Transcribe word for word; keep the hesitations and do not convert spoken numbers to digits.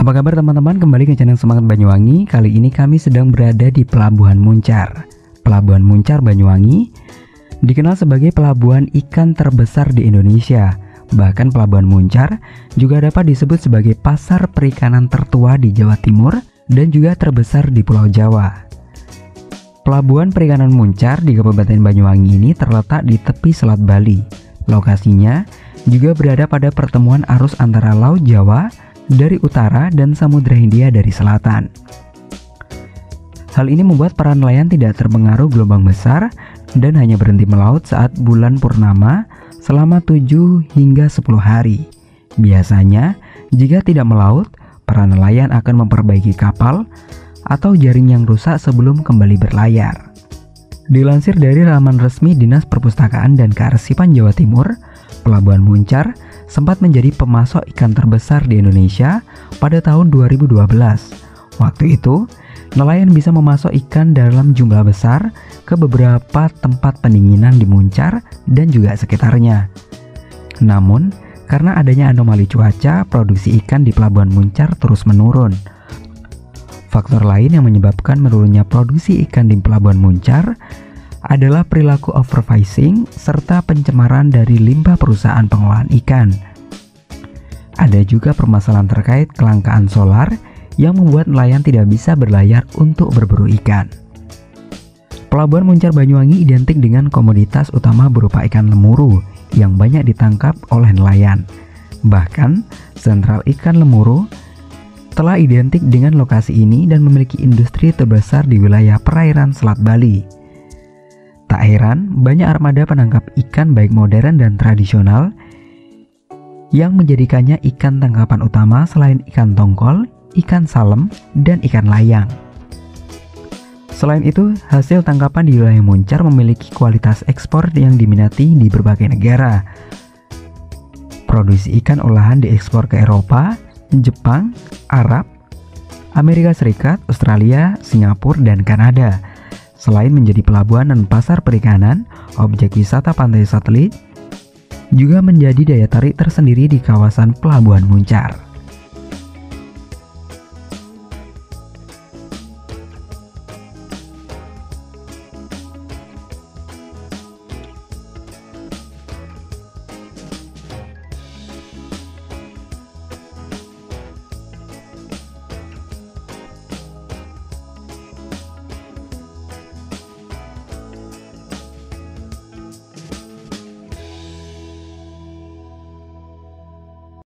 Apa kabar teman-teman, kembali ke channel Semangat Banyuwangi. Kali ini kami sedang berada di Pelabuhan Muncar. Pelabuhan Muncar Banyuwangi dikenal sebagai pelabuhan ikan terbesar di Indonesia. Bahkan Pelabuhan Muncar juga dapat disebut sebagai pasar perikanan tertua di Jawa Timur dan juga terbesar di Pulau Jawa. Pelabuhan Perikanan Muncar di Kabupaten Banyuwangi ini terletak di tepi Selat Bali. Lokasinya juga berada pada pertemuan arus antara Laut Jawa dari utara dan Samudra Hindia dari selatan. Hal ini membuat para nelayan tidak terpengaruh gelombang besar dan hanya berhenti melaut saat bulan purnama selama tujuh hingga sepuluh hari. Biasanya, jika tidak melaut, para nelayan akan memperbaiki kapal atau jaring yang rusak sebelum kembali berlayar. Dilansir dari laman resmi Dinas Perpustakaan dan Kearsipan Jawa Timur, Pelabuhan Muncar sempat menjadi pemasok ikan terbesar di Indonesia pada tahun dua ribu dua belas. Waktu itu, nelayan bisa memasok ikan dalam jumlah besar ke beberapa tempat pendinginan di Muncar dan juga sekitarnya. Namun, karena adanya anomali cuaca, produksi ikan di Pelabuhan Muncar terus menurun. Faktor lain yang menyebabkan menurunnya produksi ikan di Pelabuhan Muncar adalah perilaku overfishing serta pencemaran dari limbah perusahaan pengolahan ikan. Ada juga permasalahan terkait kelangkaan solar yang membuat nelayan tidak bisa berlayar untuk berburu ikan. Pelabuhan Muncar Banyuwangi identik dengan komoditas utama berupa ikan lemuru yang banyak ditangkap oleh nelayan. Bahkan, sentral ikan lemuru telah identik dengan lokasi ini dan memiliki industri terbesar di wilayah perairan Selat Bali. Tak heran, banyak armada penangkap ikan baik modern dan tradisional yang menjadikannya ikan tangkapan utama selain ikan tongkol, ikan salem, dan ikan layang. Selain itu, hasil tangkapan di wilayah Muncar memiliki kualitas ekspor yang diminati di berbagai negara. Produksi ikan olahan diekspor ke Eropa, Jepang, Arab, Amerika Serikat, Australia, Singapura, dan Kanada. Selain menjadi pelabuhan dan pasar perikanan, objek wisata pantai satelit juga menjadi daya tarik tersendiri di kawasan Pelabuhan Muncar.